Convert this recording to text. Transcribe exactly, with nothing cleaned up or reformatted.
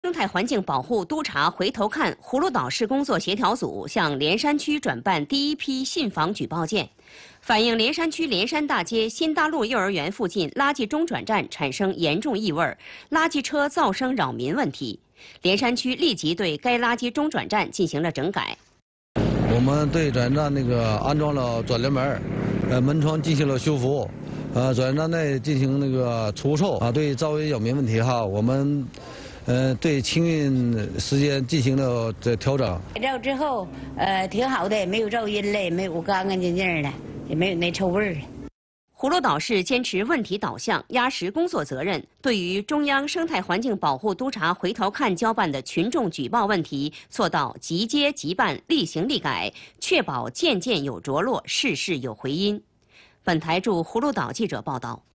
生态环境保护督察回头看葫芦岛市工作协调组向莲山区转办第一批信访举报件，反映莲山区莲山大街新大路幼儿园附近垃圾中转站产生严重异味，垃圾车噪声扰民问题。莲山区立即对该垃圾中转站进行了整改。 我们对转站那个安装了转联门，呃，门窗进行了修复，呃，转站内进行那个除臭啊，对噪音扰民问题哈，我们。 呃，对清运时间进行了这调整。 改造之后，呃，挺好的，没有噪音了，也没有干干净净的，也没有那臭味儿。 葫芦岛市坚持问题导向，压实工作责任，对于中央生态环境保护督察回头看交办的群众举报问题，做到即接即办、立行立改，确保件件有着落，事事有回音。本台驻葫芦岛记者报道。